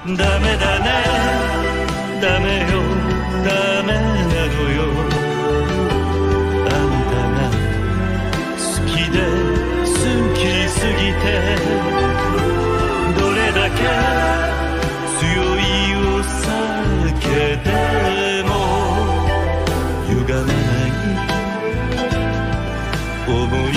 ダメだね、ダメよ、ダメなのよ。あんたが好きで好きすぎて、どれだけ強いお酒でも歪まない想い